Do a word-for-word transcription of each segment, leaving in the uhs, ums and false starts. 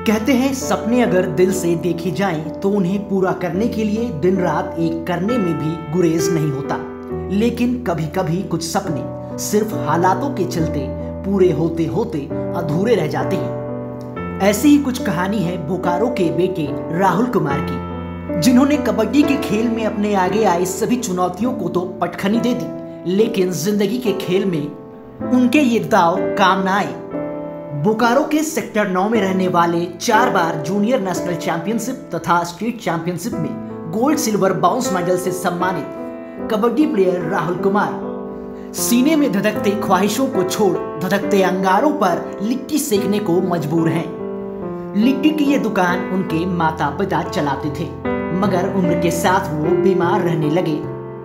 कहते हैं सपने अगर दिल से देखे जाएं तो उन्हें पूरा करने के लिए दिन रात एक करने में भी गुरेज नहीं होता। लेकिन कभी कभी कुछ सपने सिर्फ हालातों के चलते पूरे होते होते अधूरे रह जाते हैं। ऐसी ही कुछ कहानी है बोकारो के बेटे राहुल कुमार की, जिन्होंने कबड्डी के खेल में अपने आगे आई सभी चुनौतियों को तो पटखनी दे दी, लेकिन जिंदगी के खेल में उनके ये दाव काम न आए। बोकारो के सेक्टर नौ में रहने वाले चार बार जूनियर नेशनल चैंपियनशिप तथा स्टेट चैंपियनशिप में गोल्ड सिल्वर बाउंस मेडल से सम्मानित कबड्डी प्लेयर राहुल कुमार सीने में धधकते ख्वाहिशों को छोड़ धधकते अंगारों पर लिट्टी सेकने को मजबूर हैं। लिट्टी की ये दुकान उनके माता पिता चलाते थे, मगर उम्र के साथ वो बीमार रहने लगे।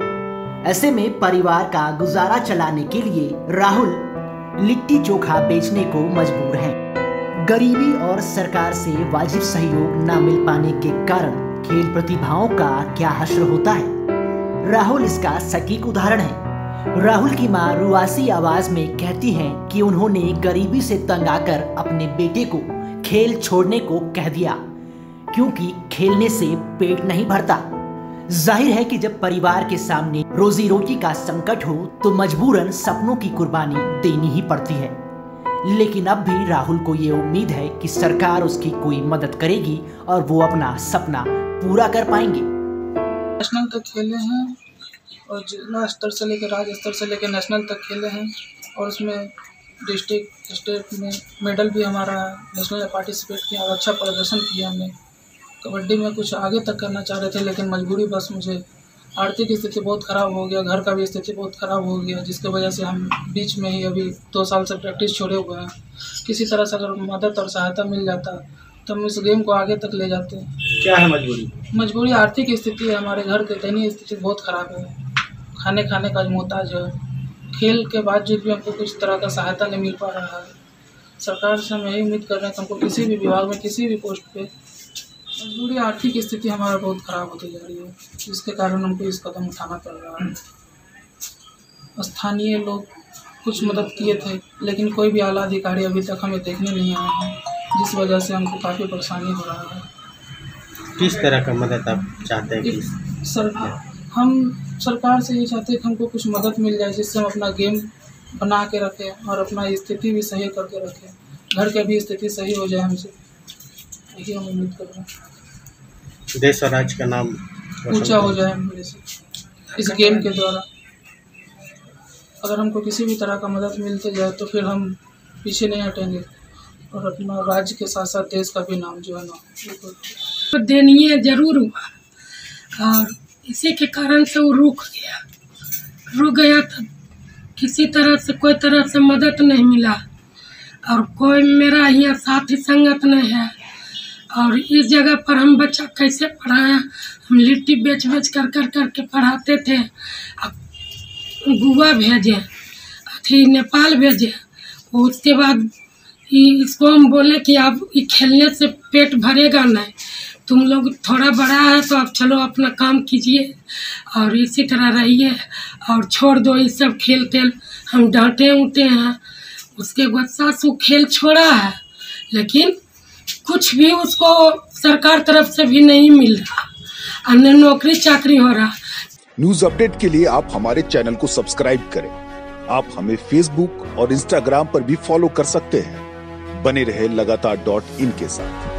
ऐसे में परिवार का गुजारा चलाने के लिए राहुल लिट्टी चोखा बेचने को मजबूर हैं। गरीबी और सरकार से वाजिब सहयोग न मिल पाने के कारण खेल प्रतिभाओं का क्या हश्र होता है, राहुल इसका सटीक उदाहरण है। राहुल की मां रुआसी आवाज में कहती हैं कि उन्होंने गरीबी से तंग आकर अपने बेटे को खेल छोड़ने को कह दिया, क्योंकि खेलने से पेट नहीं भरता। जाहिर है कि जब परिवार के सामने रोजी रोटी का संकट हो तो मजबूरन सपनों की कुर्बानी देनी ही पड़ती है। लेकिन अब भी राहुल को ये उम्मीद है कि सरकार उसकी कोई मदद करेगी और वो अपना सपना पूरा कर पाएंगे। नेशनल तक खेले हैं और जिला स्तर से लेकर राज्य स्तर से लेकर नेशनल तक खेले हैं, और उसमें डिस्ट्रिक्ट स्टेट में मेडल भी हमारा नेशनल में पार्टिसिपेट किया और अच्छा प्रदर्शन किया हमने। कबड्डी में कुछ आगे तक करना चाह रहे थे, लेकिन मजबूरी बस मुझे आर्थिक स्थिति बहुत ख़राब हो गया, घर का भी स्थिति बहुत ख़राब हो गया, जिसकी वजह से हम बीच में ही अभी दो साल से प्रैक्टिस छोड़े हुए हैं। किसी तरह से अगर मदद और सहायता मिल जाता तो हम इस गेम को आगे तक ले जाते हैं। क्या है मजबूरी? मजबूरी आर्थिक स्थिति है, हमारे घर की दयनीय स्थिति बहुत ख़राब है, खाने खाने का मोहताज है। खेल के बावजूद भी हमको कुछ तरह का सहायता नहीं मिल पा रहा है। सरकार से हम यही उम्मीद कर रहे हैं कि हमको किसी भी विभाग में किसी भी पोस्ट पे, मजबूरी आर्थिक स्थिति हमारा बहुत ख़राब होती जा रही है, जिसके कारण हमको इस कदम उठाना पड़ रहा है। स्थानीय लोग कुछ मदद किए थे, लेकिन कोई भी आला अधिकारी अभी तक हमें देखने नहीं आए हैं, जिस वजह से हमको काफ़ी परेशानी हो रहा है। किस तरह का मदद आप चाहते हैं कि सर हम सरकार से ये चाहते हैं कि हमको कुछ मदद मिल जाए, जिससे हम अपना गेम बना के रखें और अपना स्थिति भी सही करके रखें, घर की भी स्थिति सही हो जाए हमसे, यही हम उम्मीद कर रहे हैं। देश और राज्य का नाम ऊंचा हो जाए मेरे से इस गेम के द्वारा। अगर हमको किसी भी तरह का मदद मिलते जाए तो फिर हम पीछे नहीं हटेंगे और अपना राज्य के साथ साथ देश का भी नाम जो है ना तो दयनीय जरूर हुआ, और इसी के कारण से वो रुक गया रुक गया तो किसी तरह से कोई तरह से मदद नहीं मिला, और कोई मेरा यहाँ साथी संगत नहीं है, और इस जगह पर हम बच्चा कैसे पढ़ाया। हम लिट्टी बेच बेच कर कर करके पढ़ाते थे, अब गोवा भेजे, अथी नेपाल भेजे, उसके बाद इसको हम बोले कि आप ये खेलने से पेट भरेगा नहीं, तुम लोग थोड़ा बड़ा है तो आप चलो अपना काम कीजिए और इसी तरह रहिए और छोड़ दो ये सब खेल तेल। हम डांटे उठे हैं, उसके बाद सासू खेल छोड़ा है, लेकिन कुछ भी उसको सरकार तरफ से भी नहीं मिल रहा, अन्य नौकरी चाकरी हो रहा। न्यूज अपडेट के लिए आप हमारे चैनल को सब्सक्राइब करें। आप हमें फेसबुक और इंस्टाग्राम पर भी फॉलो कर सकते हैं। बने रहे लगातार डॉट इन के साथ।